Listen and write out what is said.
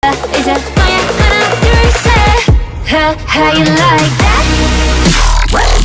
이제 너의 하나 둘 셋 How you like that?